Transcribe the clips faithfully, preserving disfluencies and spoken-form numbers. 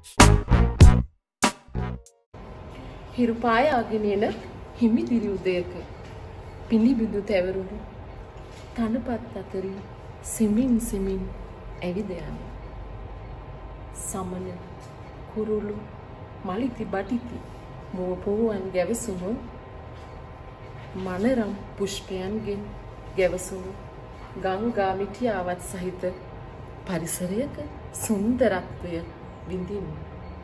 හිරුපාය ආගෙනන හිමිදිරි උදයක පිළිබිඳු තැවරුණු තනපත් අතරින් සිමින් සිමින් ඇවිද යන සමන කුරුළු මලිති බටිති මුව පුරුවන් ගැවසුණු මනරම් පුෂ්පයන්ගෙන් ගැවසුණු ගංගා මිටියාවත් සහිත පරිසරයක සුන්දරත්වය විඳිමු.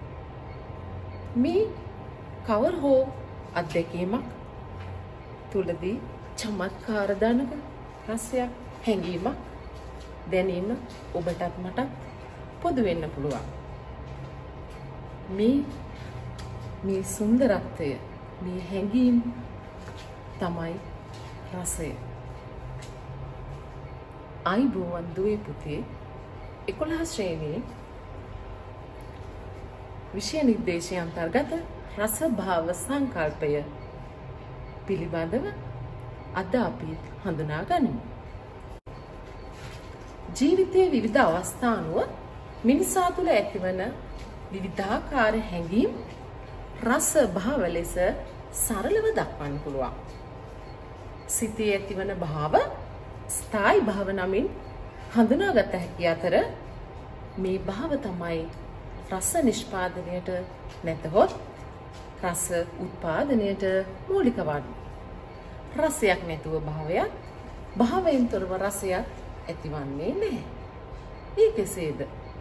මේ කවර හෝ අත්දැකීමක් තුලදී චමත්කාර දනක රසයක් හැඟීමක් දැනීම ඔබටත් මටත් පොදු වෙන්න පුළුවන්. මේ මේ සුන්දරත්වය මේ හැඟීම් තමයි රසය. අයිබෝවන් දුවේ පුතේ එකොළහ ශ්‍රේණියේ විෂය නිර්දේශය අන්තර්ගත රස භාව සංකල්පය පිළිබඳව අද අපි හඳුනා ගනිමු. ජීවිතයේ විවිධ අවස්ථා අනුව මිනිසා තුළ ඇතිවන විවිධාකාර හැඟීම් රස භාව ලෙස සරලව දක්වන්න පුළුවන්. සිතේ ඇතිවන භාව ස්ථායි භාව නමින් හඳුනාගත හැකි අතර මේ භාව තමයි රස නිෂ්පාදනයට නැතහොත් රස උත්පාදනයට මූලික වන්නේ. රසයක් නැතුව භාවයක්, භාවයෙන් තොරව රසයක් ඇතිවන්නේ නැහැ. ඒ කෙසේද?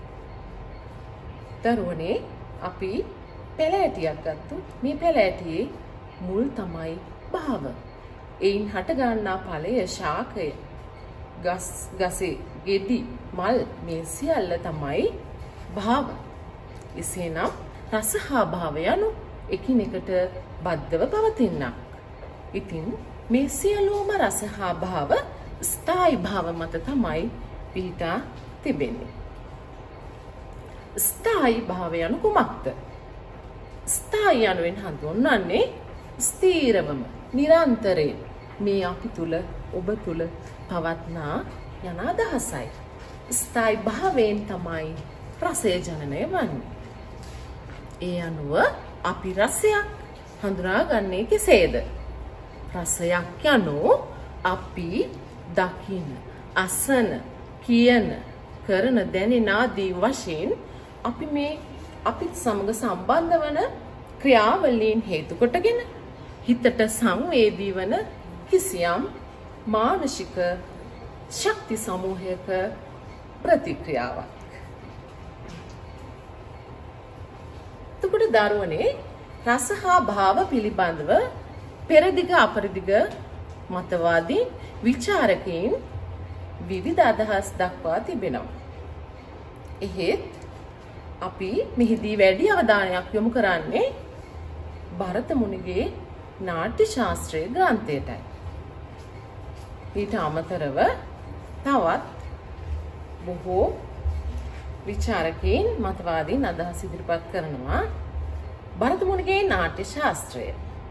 දරුවනේ අපි පැලෑටියක් ගත්තොත් මේ පැලෑටියේ මුල් තමයි භාව. එයින් හට ගන්නා ඵලය ශාකය, ගස් ගසේ ගෙඩි මල් මේ සියල්ල තමයි භාව. එසේනම් රස හා භාව යනු එකිනෙකට බද්ධව පවතිනක්. ඉතින් මේ සියලුම රස හා භාව ස්ථායි භාව මත තමයි පිහිටා තිබෙන්නේ. ස්ථායි භාව යනු කුමක්ද? ස්ථායි යනුවෙන් හඳුන්වන්නේ ස්ථීරවම නිරන්තරයෙන් මේ අපි තුල ඔබ තුල පවත්නා යන අදහසයි. ස්ථායි භාවයෙන් තමයි රසය ජනනය වන්නේ. ඒ අනුව අපි රසයක් හඳුනාගන්නේ කෙසේද? රසයක් යනු අපි දකින, අසන, කියන, කරන, දැනෙන ආදී වශයෙන් අපි මේ අපිත් සමග සම්බන්ධ වන ක්‍රියාවලීන් හේතු කොටගෙන හිතට සංවේදී වන කිසියම් මානසික ශක්ති සමූහයක ප්‍රතික්‍රියාවක්. එතකොට දරුවනේ රස හා භාව පිළිබඳව පෙරදිග අපරදිග මතවාදී විචාරකයින් විවිධ අදහස් දක්වා තිබෙනවා. එහෙත් අපි මෙහිදී වැඩි අවධානයක් යොමු කරන්නේ භරත මුනිගේ නාට්‍ය ශාස්ත්‍රයේ ග්‍රන්ථයටයි. ඊට අමතරව තවත් බොහෝ විචාරකයින් මතවාදීන් අදහස් ඉදිරිපත් කරනවා භරත මුනිගේ නාට්‍ය ශාස්ත්‍රය.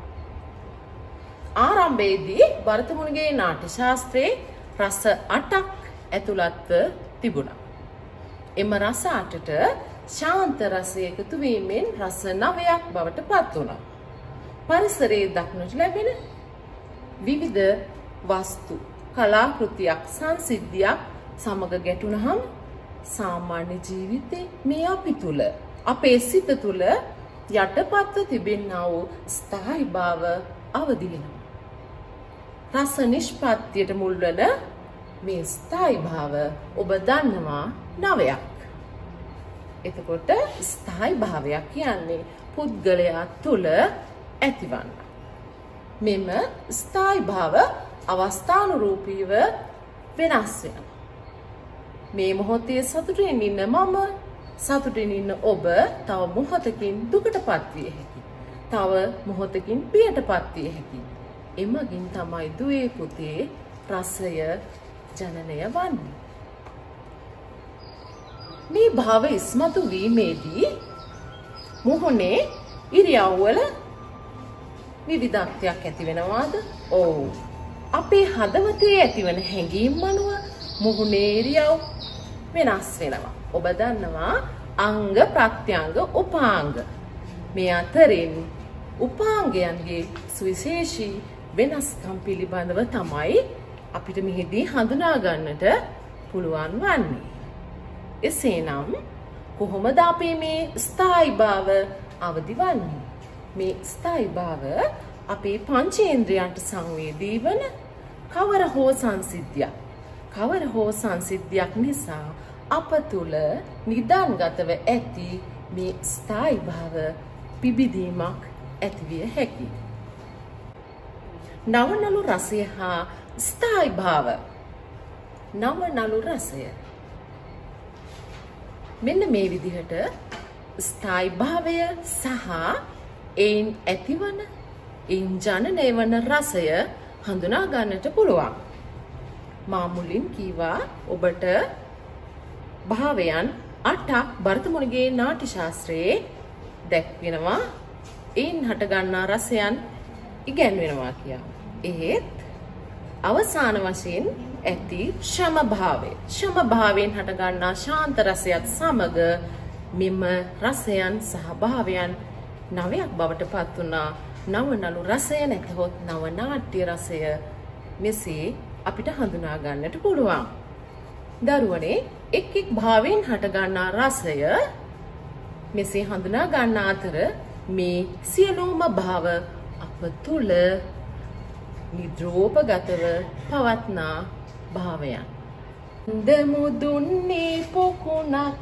ආරම්භයේදී භරත මුනිගේ නාට්‍ය ශාස්ත්‍රයේ රස අටක් ඇතුළත්ව තිබුණා. එම රස අටට ශාන්ත රසය එකතු වීමෙන් රස නවයක් බවට පත් වුණා. පරිසරයේ දක්නට ලැබෙන විවිධ වස්තු, කලාකෘතියක්, සංසිද්ධියක් සමග ගැටුණහම සාමාන්‍ය ජීවිතේ මේ අපි තුල, අපේ සිත තුල යටපත්ව තිබෙනා වූ ස්ථායි භාව අවදි වෙනවා. රස නිෂ්පත්තියට මුල් වන මේ ස්ථායි භාව ඔබ දන්නවා නවයක්. එතකොට ස්ථායි භාවයක් කියන්නේ පුද්ගලයා තුල ඇතිවන. මෙම ස්ථායි භාව අවස්ථානුරූපීව වෙනස් වෙනවා. මේ මොහොතේ සතුටින් ඉන්න මම, සතුටින් ඉන්න ඔබ තව මොහොතකින් දුකටපත් විය හැකියි. තව මොහොතකින් බියටපත් විය හැකියි. එමගින් තමයි දුවේ පුතේ රසය ජනනය වන්නේ. මේ භාව ඉස්මතු වීමේදී මුහුණේ ඉරියව්වල විවිධත්වයක් ඇති වෙනවාද? ඔව්. අපේ හදවතේ ඇතිවන හැඟීම් අනුව මුහුණේ ඉරියව් වෙනස් වෙනවා. ඔබ දන්නවා අංග ප්‍රත්‍යංග උපාංග. මේ අතරින් උපාංගයන්ගේ සුවිශේෂී වෙනස්කම් පිළිබඳව තමයි අපිට මෙහිදී හඳුනා ගන්නට පුළුවන් වන්නේ. එසේනම් කොහොමද අපි මේ ස්ථායීභාව අවදි වන්නේ? මේ ස්ථායීභාව අපේ පංචේන්ද්‍රයන්ට සංවේදී වන කවර හෝ සංසිද්ධියක් කවර හෝ සංසිද්ධියක් නිසා අප තුළ නිදාන්ගතව ඇති මේ ස්ථායීභාව පිබිදීමක් ඇතිවිය හැකියි. නවනළු රසය හා ස්ථායීභාව. නවනළු රසය මෙන්න මේ විදිහට ස්ථායීභාවය සහ එයින් ඇතිවන එයින් ජනනය වන රසය හඳුනා ගන්නට පුළුවන්. මා මුලින් කීවා ඔබට භාවයන් අටක් භරතමුනිගේ නාට්‍ය ශාස්ත්‍රයේ දැක්වෙනවා. එයින් හටගන්නා රසයන් ඉගැන්වෙනවා කියලා. එහෙත් අවසාන වශයෙන් ඇති ශම භාවය. ශම භාවයෙන් හටගන්නා ශාන්ත රසයත් සමග මෙම රසයන් සහ භාවයන් නවයක් බවට පත් වුණා. නවනළු රසය නැතහොත් නව නාට්‍ය රසය මෙසේ අපිට හඳුනා ගන්නට පුළුවන්. දරුවනේ එක් එක් භාවයෙන් හටගන්නා රසය මෙසේ හඳුනා ගන්න අතර මේ සියලුම භාව අප තුළ නිද්‍රෝපගතව පවත්නා භාවයන්. දමුදුන්නේ පොකුණක්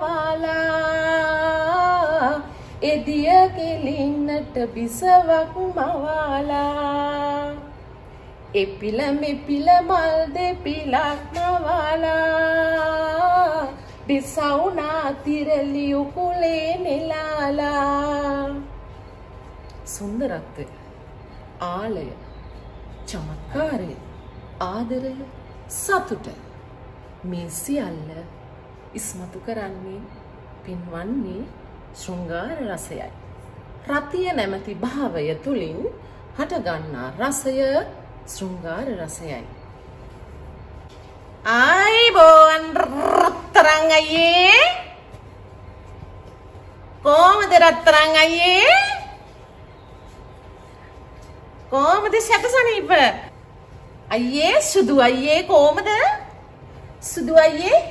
මවාලා එදිය කෙලින්නට බිසවක් මවාලා එපිල මෙපිල මල් දෙපිලක් මවාලා බිසවුනා තිරලි උකුලේ නෙලාලා. සුන්දරත්වය, ආලය, චමත්කාරය, ආදරය, සතුට මේ සියල්ල ඉස්මතු කරන්නේ පින්වන්නේ ශෘංගාර රසයයි. රතිය නැමැති භාවය තුලින් හටගන්නා රසය ශෘංගාර රසයයි. ආයිබෝන් රත්තරන් අයියේ, කොහමද රත්තරන් අයියේ? කොහමද සැකසනීප අයියේ? සුදු අයියේ කොහමද? සුදු අයියේ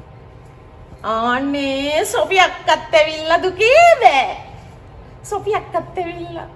ආනේ සොපියක් අත්ඇවිල්ලා දුකේ බෑ. සොපියක් අත්ඇවිල්ලා.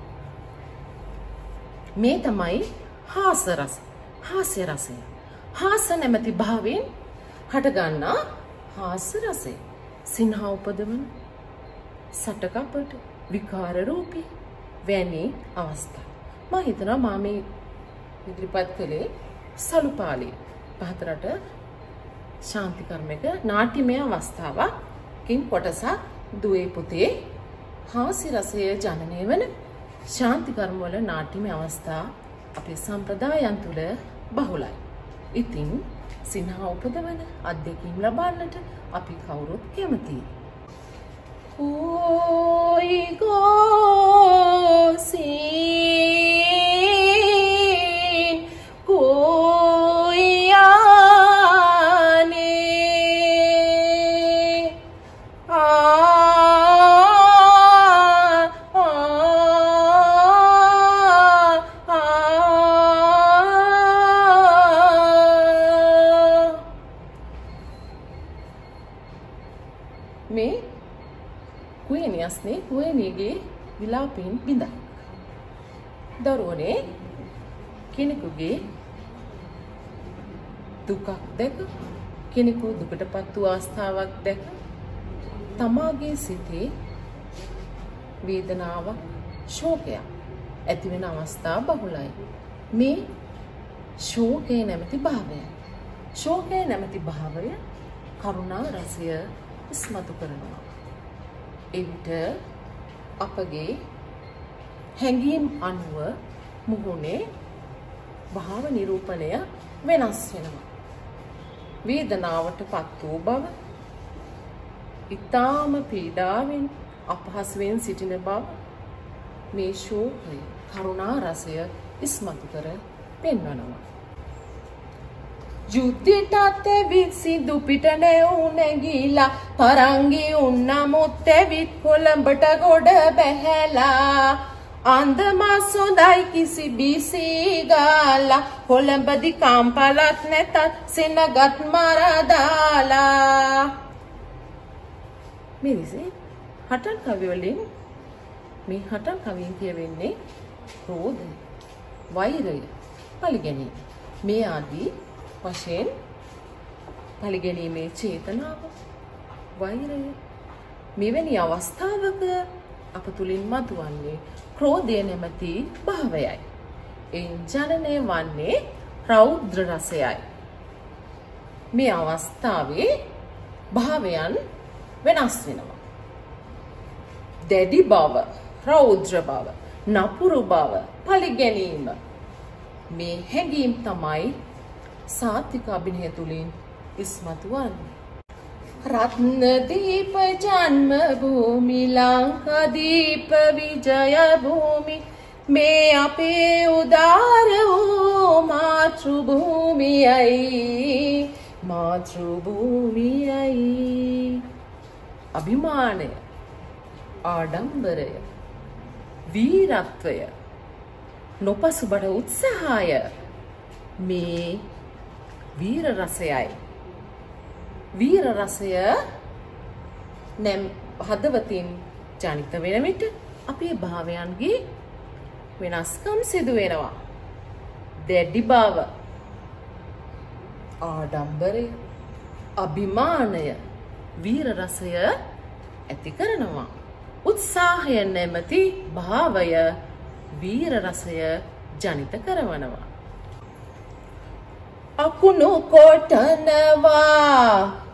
මේ තමයි හාස රස. හාස්‍ය රසය. හාස නැමැති භාවයෙන් හටගන්නා හාස රසය. සිනහ උපදවන, සටකපට, විකාර රූපී වැනි අවස්ථා. මම හිතනවා මා මේ ඉදිරිපත් කළේ සලුපාලි පහතරට ශාන්ති කර්මයක නාට්‍යමය අවස්ථාවකින් කොටසක් දුවේ පුතේ හාස්‍ය රසය ජනනය වන ශාන්ති කර්ම වල නාට්‍යමය අවස්ථා අපේ සම්ප්‍රදායන් තුළ බහුලයි. ඉතින් සිනහ උපදවන අත්දැකීම් ලබන්නට අපි කවුරුත් කැමතියි. Oi gosin koyane ah ah ah me කුයනියස්නේ කුයනියගේ විලාපයෙන් බිඳක්. දරුවනේ කෙනෙකුගේ දුකක් දැක, කෙනෙකු දුකටපත් වූ අවස්ථාවක් දැක තමාගේ සිතේ වේදනාවක්, ශෝකයක් ඇති වෙන අවස්ථා බහුලයි. මේ ශෝකය නැමැති භාවය. ශෝකය නැමැති භාවය කරුණා රසය ඉස්මතු කරනවා. එවිට අපගේ හැඟීම් අනුව මුහුණේ භාව නිරූපණය වෙනස් වෙනවා. වේදනාවට පත් වූ බව, ඊටාම පීඩාවෙන් අපහසුවෙන් සිටින බව මේ ශෝකය කරුණා රසය ඉස්මතු කර පෙන්වනවා. යුද්ධයටත් ඇවිත් සිදු පිට නැවුනැගිලා තරංගි උන්නමුත් ඇවිත් කොළඹට ගොඩ බැහැලා අන්දමස් හොඳයි කිසි බීසී ගාලා කොළඹදි කම්පලත් නැතත් සෙනගත් මරදාලා මේ විසේ හටන් කවි වලින් මේ හටන් කවියෙන් කියවෙන්නේ ක්‍රෝධය, වෛරය, පරිගැනීම මේ ආදී වශයෙන් පරිගැනීමේ චේතනාව, වෛරය මෙවැනි අවස්ථාවක අප තුලින් මතුවන්නේ ක්‍රෝධය නැමැති භාවයයි. එයින් ජනනය වන්නේ රෞද්‍ර රසයයි. මේ අවස්ථාවේ භාවයන් වෙනස් වෙනවා. දැඩි බව, රෞද්‍ර බව, නපුරු බව, පරිගැනීම මේ හැඟීම් තමයි සාත්වික අභිනය තුලින් ඉස්මතු වන්නේ. රත්නදීප ජන්ම භූමි ලංකාදීප විජය භූමි මේ අපේ උදාර වූ මාතෘ භූමියයි මාතෘ භූමියයි. අභිමානය, ආඩම්බරය, වීරත්වය, නොපසුබට උත්සාහය මේ වීර රසයයි. වීර රසය නම් හදවතින් ජනිත වෙන විට අපේ භාවයන්ගේ වෙනස්කම් සිදු වෙනවා. දැඩි බව, ආඩම්බරය, අභිමානය වීර රසය ඇති කරනවා. උත්සාහය නැමැති භාවය වීර රසය ජනිත කරනවා. අකුණු කොටනවා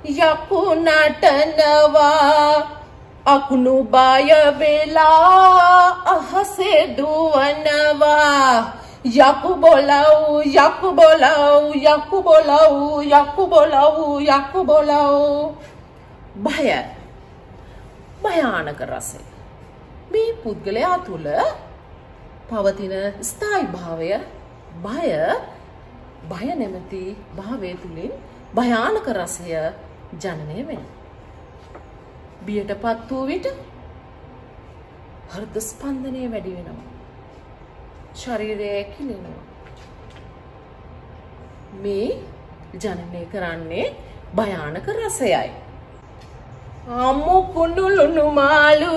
යකුණටනවා අකුණු බය වෙලා අහසේ දුවනවා යකු බොලව් යකු බොලව් යකු බොලව් යකු බොලව් යකු බොලව්. බය, භයානක රසය මේ පුද්ගලයා තුළ පවතින ස්ථායි භාවය. බය බය නැමැති භාවය තුලින් භයානක රසය ජනනය වෙනවා. බියටපත් වූ විට හෘද ස්පන්දනය වැඩි වෙනවා. ශරීරය ඇකිලෙනවා. මේ ජනනය කරන්නේ භයානක රසයයි. අම්මු කුණුලුණු මාළු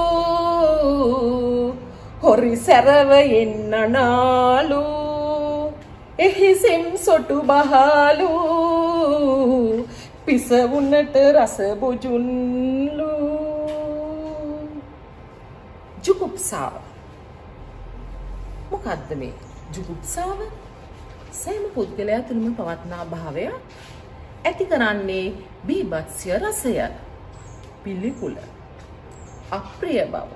හොරි සැරව එන්නනාලු එහි සෙම් සොටු බහලු පිස වුණට රස බොජුන්ලු. ජුගුප්සාව මොකද්ද මේ ජුගුප්සාව? සෑම පුද්ගලයා තුළම පවත්නා භාවය ඇති කරන්නේ බීභත්ස්‍ය රසය, පිළිකුල, අප්‍රිය බව.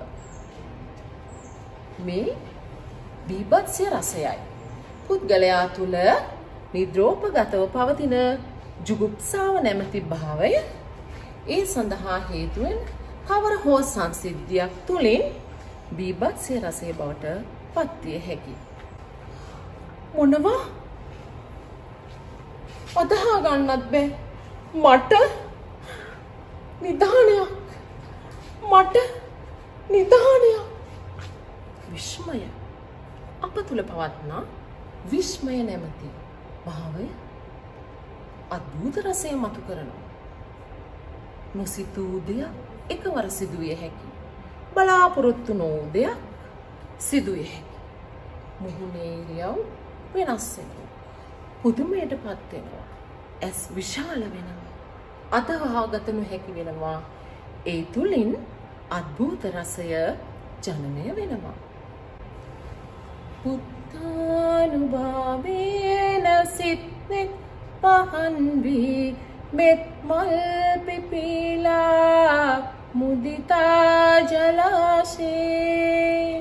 මේ බීභත්ස්‍ය රසයයි පුද්ගලයා තුළ නිද්‍රෝපගතව පවතින ජුගුප්සාව නැමැති භාවය. ඒ සඳහා හේතුවෙන් කවර හෝ සංසිද්ධියක් තුළින් බීභත්ස්‍ය රසය බවට පත්විය හැකියි. මොනවා අදහා ගන්නත් බෑ. මට නිධානයක්, මට නිධානයක්. විස්මය අප තුළ පවත්නා විස්මය නැමැති භාවය අද්භූත රසය මතු කරනවා. නොසිතූ දෙයක් එකවර සිදුවිය හැකි, බලාපොරොත්තු නොවූ දෙයක් සිදුවිය හැකි. මුහුණේ ඉරියව් වෙනස් වෙනවා, පුදුමයටපත් වෙනවා, ඇස් විශාල වෙනවා, අතවහාගත නොහැකි වෙනවා. ඒ තුලින් අද්භූත රසය ජනනය වෙනවා. පුත්තානුභාවේන සිත්නෙත් පහන් වී මෙත් මල් පිපිලා මුදිතා ජලාශේ.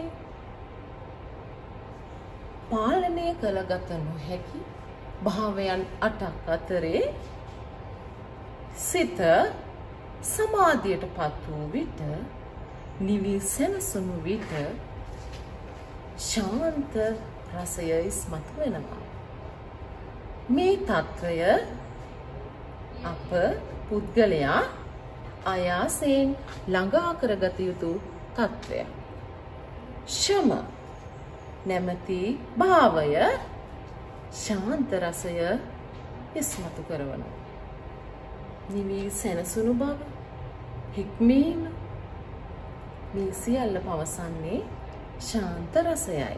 පාලනය කළගත නොහැකි භාවයන් අටක් අතරේ සිත සමාධියට පත් වූ විට, නිවි සැනසුණු විට ශාන්ත රසය ඉස්මතු වෙනවා. මේ తত্ত্বය අප පුද්ගලයා ආයාසයෙන් ළඟා කරගත යුතු తত্ত্বයක්. ශම නැමැති භාවය ශාන්ත රසය ඉස්මතු කරනවා. නිවි සැනසුණු බව, හික්මීම මේ සියල්ල පවසන්නේ ශාන්ත රසයයි.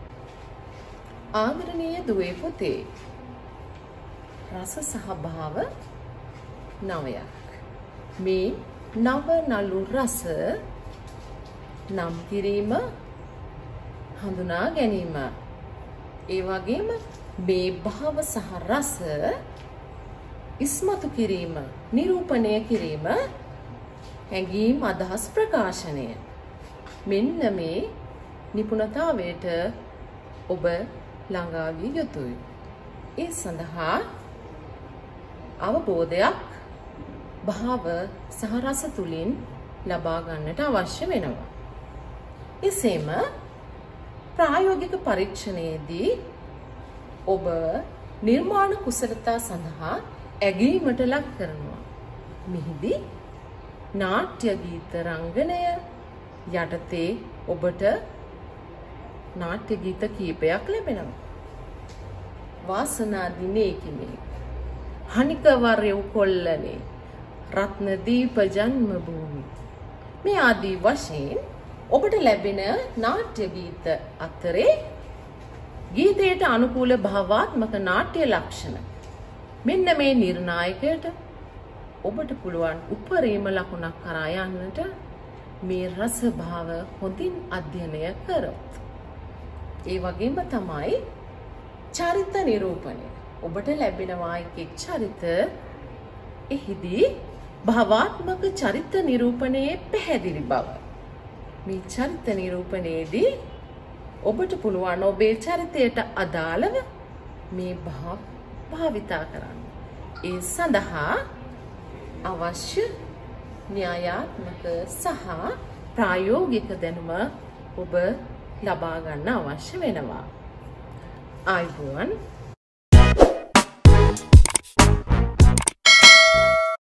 ආදරණීය දුවේ පුතේ, රස සහ භාව නවයක්. මේ නව නළු රස නම් කිරීම, හඳුනා ගැනීම, ඒ වගේම මේ භාව සහ රස ඉස්මතු කිරීම, නිරූපණය කිරීම, හැඟීම් අදහස් ප්‍රකාශනය, මෙන්න මේ නිපුණතාවයට ඔබ ළඟා විය යුතුයි. ඒ සඳහා අවබෝධයක් භාව සහ රස තුලින් ලබා ගන්නට අවශ්‍ය වෙනවා. එසේම ප්‍රායෝගික පරීක්ෂණයේදී ඔබ නිර්මාණ කුසලතා සඳහා ඇගීමට ලක් කරනවා. මෙහිදී නාට්‍ය ගීත රංගනය යටතේ ඔබට නාට්‍ය ගීත කීපයක් ලැබෙනවා. වාසනා දිනේ කිමේ, හනිකවරයු කොල්ලනේ, රත්නදීප ජන්ම භූමි, මේ ආදී වශයෙන් ඔබට ලැබෙන නාට්‍ය ගීත අතරේ ගීතයට අනුකූල භාවාත්මක නාට්‍ය ලක්ෂණ, මෙන්න මේ නිර්ණායකයට ඔබට පුළුවන් උපරිම ලකුණක් කරා යන්නට මේ රස භාව හොඳින් අධ්‍යයනය කරොත්. ඒ වගේම තමයි චරිත නිරූපණය. ඔබට ලැබෙනවා එක් චරිත, එහිදී භාවාත්මක චරිත නිරූපණයේ පැහැදිලි බව. මේ චරිත නිරූපණයේදී ඔබට පුළුවන් ඔබේ චරිතයට අදාළව මේ භාව භාවිතා කරන්න. ඒ සඳහා අවශ්‍ය න්‍යායාත්මක සහ ප්‍රායෝගික දැනුම ඔබ ලබා ගන්න අවශ්‍ය වෙනවා. ආයුබෝවන්.